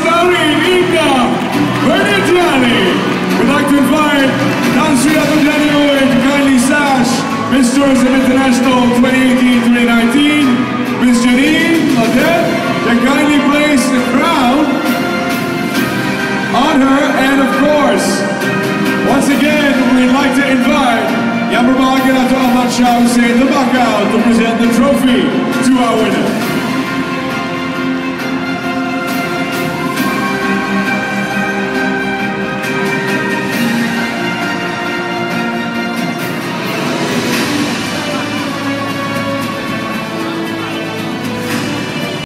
Sauri Inga Bernardiani. We'd like to invite Nancy Abudaniwe to kindly sash Miss Tourism International 2018-2019. Miss Janine Ladet to kindly place the crown on her, and of course, once again, we'd like to invite Yang Berbahagia Dato' Ahmad Shah Hussein Lebakau to present the trophy to our winner.